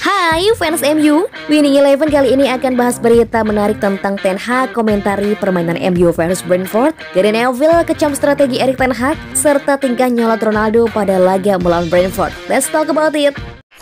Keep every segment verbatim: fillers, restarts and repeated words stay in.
Hai fans M U, Winning Eleven kali ini akan bahas berita menarik tentang Ten Hag, komentari permainan M U versus Brentford, Gary Neville kecam strategi Erik Ten Hag, serta tingkah nyolot Ronaldo pada laga melawan Brentford. Let's talk about it.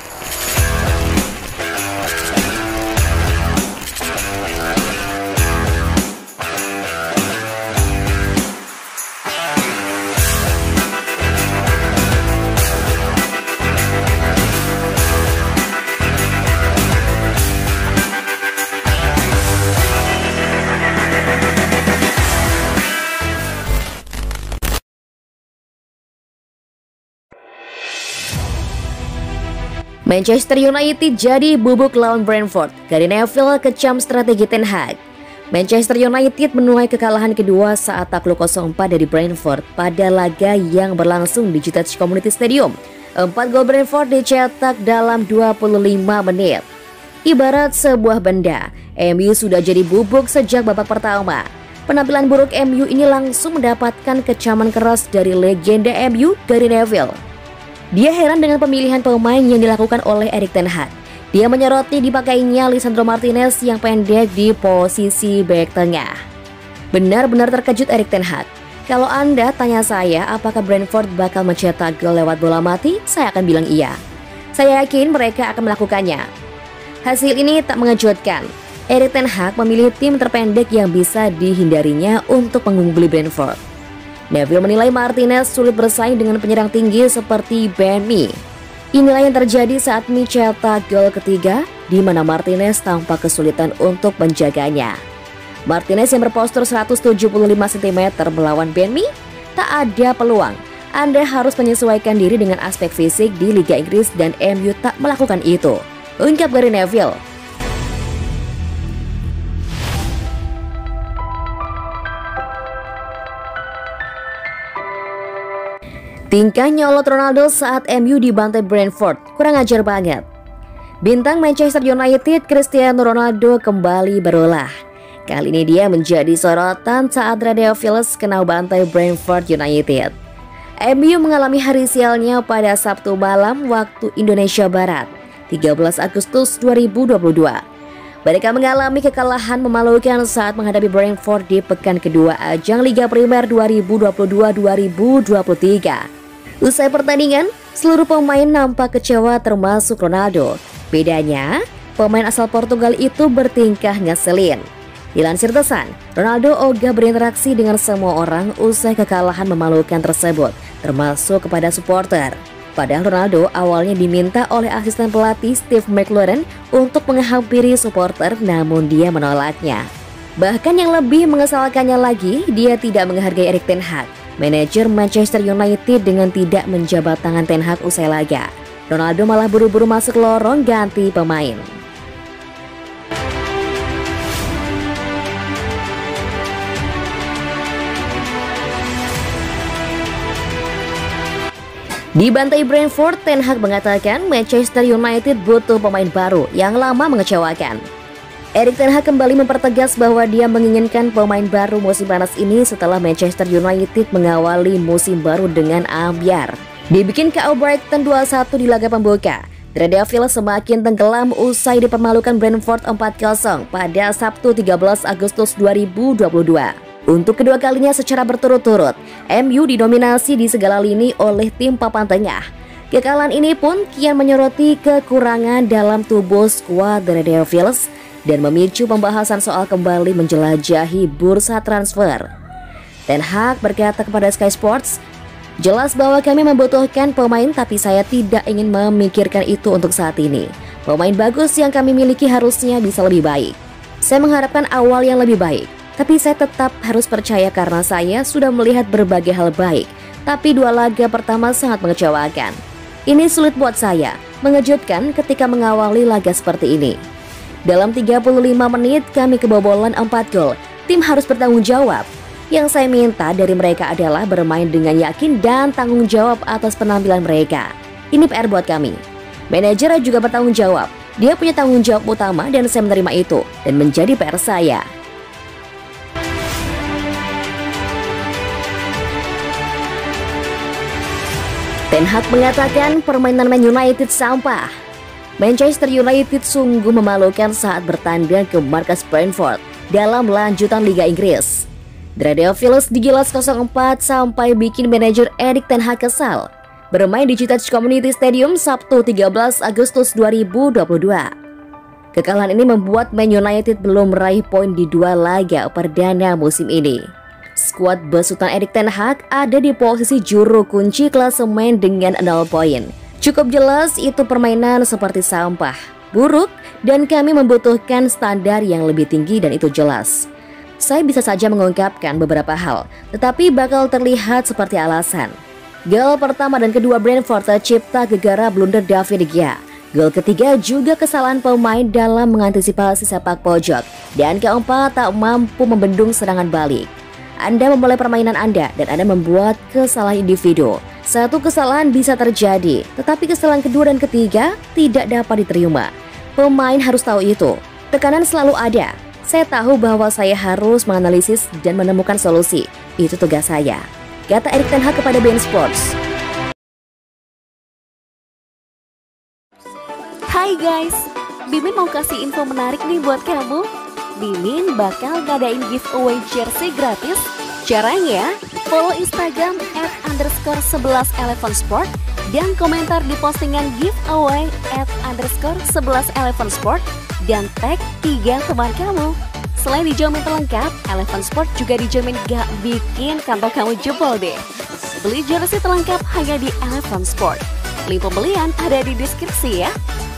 Manchester United jadi bubuk lawan Brentford. Gary Neville kecam strategi Ten Hag. Manchester United menuai kekalahan kedua saat takluk nol empat dari Brentford pada laga yang berlangsung di G-Touch Community Stadium. Empat gol Brentford dicetak dalam dua puluh lima menit. Ibarat sebuah benda, M U sudah jadi bubuk sejak babak pertama. Penampilan buruk M U ini langsung mendapatkan kecaman keras dari legenda M U, Gary Neville. Dia heran dengan pemilihan pemain yang dilakukan oleh Erik Ten Hag. Dia menyoroti dipakainya Lisandro Martinez yang pendek di posisi bek tengah. Benar-benar terkejut Erik Ten Hag. Kalau Anda tanya saya apakah Brentford bakal mencetak gol lewat bola mati, saya akan bilang iya. Saya yakin mereka akan melakukannya. Hasil ini tak mengejutkan. Erik Ten Hag memilih tim terpendek yang bisa dihindarinya untuk mengungguli Brentford. Neville menilai Martinez sulit bersaing dengan penyerang tinggi seperti Ben Mee. Inilah yang terjadi saat Mee cetak gol ketiga, di mana Martinez tampak kesulitan untuk menjaganya. Martinez yang berpostur seratus tujuh puluh lima sentimeter melawan Ben Mee, tak ada peluang. Anda harus menyesuaikan diri dengan aspek fisik di Liga Inggris dan M U tak melakukan itu, ungkap Gary Neville. Tingkah nyolot Ronaldo saat M U dibantai Brentford, kurang ajar banget. Bintang Manchester United Cristiano Ronaldo kembali berulah. Kali ini dia menjadi sorotan saat Neville kena bantai Brentford United. M U mengalami hari sialnya pada Sabtu malam waktu Indonesia Barat, tiga belas Agustus dua ribu dua puluh dua. Mereka mengalami kekalahan memalukan saat menghadapi Brentford di pekan kedua ajang Liga Primer dua ribu dua puluh dua dua ribu dua puluh tiga. Usai pertandingan, seluruh pemain nampak kecewa termasuk Ronaldo. Bedanya, pemain asal Portugal itu bertingkah ngeselin. Dilansir The Sun, Ronaldo ogah berinteraksi dengan semua orang usai kekalahan memalukan tersebut, termasuk kepada supporter. Padahal Ronaldo awalnya diminta oleh asisten pelatih Steve McLaren untuk menghampiri supporter, namun dia menolaknya. Bahkan yang lebih mengesalkannya lagi, dia tidak menghargai Erik Ten Hag, manajer Manchester United, dengan tidak menjabat tangan Ten Hag usai laga. Ronaldo malah buru-buru masuk lorong ganti pemain. Dibantai Brentford, Ten Hag mengatakan Manchester United butuh pemain baru yang lama mengecewakan. Erik Ten Hag kembali mempertegas bahwa dia menginginkan pemain baru musim panas ini setelah Manchester United mengawali musim baru dengan ambyar. Dibikin K O Brighton dua satu di laga pembuka, Neville semakin tenggelam usai dipermalukan Brentford empat nol pada Sabtu tiga belas Agustus dua ribu dua puluh dua. Untuk kedua kalinya secara berturut-turut, M U didominasi di segala lini oleh tim papan tengah. Kekalahan ini pun kian menyoroti kekurangan dalam tubuh skuad The Devils dan memicu pembahasan soal kembali menjelajahi bursa transfer. Ten Hag berkata kepada Sky Sports, "Jelas bahwa kami membutuhkan pemain, tapi saya tidak ingin memikirkan itu untuk saat ini. Pemain bagus yang kami miliki harusnya bisa lebih baik. Saya mengharapkan awal yang lebih baik, tapi saya tetap harus percaya karena saya sudah melihat berbagai hal baik. Tapi dua laga pertama sangat mengecewakan. Ini sulit buat saya, mengejutkan ketika mengawali laga seperti ini. Dalam tiga puluh lima menit kami kebobolan empat gol. Tim harus bertanggung jawab. Yang saya minta dari mereka adalah bermain dengan yakin dan tanggung jawab atas penampilan mereka. Ini P R buat kami. Manajer juga bertanggung jawab. Dia punya tanggung jawab utama dan saya menerima itu dan menjadi P R saya." Ten Hag mengatakan permainan Man United sampah. Manchester United sungguh memalukan saat bertandang ke markas Brentford dalam lanjutan Liga Inggris. The Red Devils digilas nol empat sampai bikin manajer Erik ten Hag kesal. Bermain di Citadel Community Stadium Sabtu tiga belas Agustus dua ribu dua puluh dua. Kekalahan ini membuat Man United belum meraih poin di dua laga perdana musim ini. Skuad besutan Erik ten Hag ada di posisi juru kunci klasemen dengan nol poin. Cukup jelas itu permainan seperti sampah, buruk, dan kami membutuhkan standar yang lebih tinggi dan itu jelas. Saya bisa saja mengungkapkan beberapa hal, tetapi bakal terlihat seperti alasan. Gol pertama dan kedua Brentford tercipta gegara blunder David De Gea. Gol ketiga juga kesalahan pemain dalam mengantisipasi sepak pojok. Dan keempat tak mampu membendung serangan balik. Anda memulai permainan Anda dan Anda membuat kesalahan individu. Satu kesalahan bisa terjadi, tetapi kesalahan kedua dan ketiga tidak dapat diterima. Pemain harus tahu itu. Tekanan selalu ada. Saya tahu bahwa saya harus menganalisis dan menemukan solusi. Itu tugas saya, kata Erik ten Hag kepada B N Sports. Hai guys, Mimin mau kasih info menarik nih buat kamu. Mimin bakal ngadain giveaway jersey gratis. Caranya, follow Instagram at underscore sebelas eleven sport dan komentar di postingan giveaway at underscore sebelas eleven sport dan tag tiga teman kamu. Selain dijamin terlengkap, Eleven Sport juga dijamin gak bikin kantong kamu jebol deh. Beli jersey terlengkap hanya di Eleven Sport. Link pembelian ada di deskripsi ya.